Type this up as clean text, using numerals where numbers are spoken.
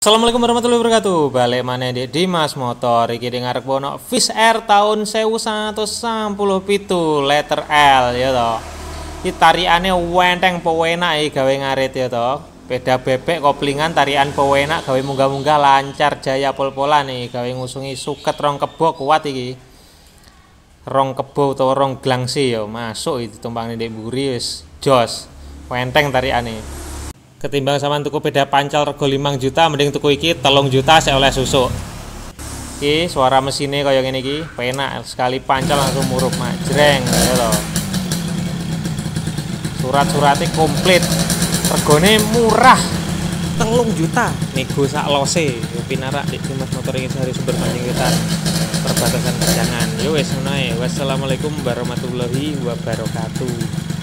Assalamualaikum warahmatullahi wabarakatuh. Balik maneh di Dimas Motor. Iki di ngarep ono Fish Air tahun 1197 letter L ya toh. Iki tariane wenteng pewenak iki gawe ngarit ya toh. Beda bebek koplingan tarian pewenak gawe munggah-munggah lancar jaya pol-polan nih gawe ngusungi suket rong kebo kuat iki. Rong kebo utawa rong glangsi ya masuk itu tumpang ndek mburi wis jos. Wenteng tariane. Ketimbang sama tuku beda pancal rego 5 juta mending tuku iki 3 juta saya oleh susuk. Iki suara mesinnya kaya ngene iki, penak sekali pancal langsung murup majreng ya to. Surat-suratnya komplit. Regone murah. 3 juta nego sak lose. Yo pinarak di Dimas Motor iki sehari sumber pancing wetan perbatasan Kerjangan. Yo wis ngono ae. Wassalamualaikum warahmatullahi wabarakatuh.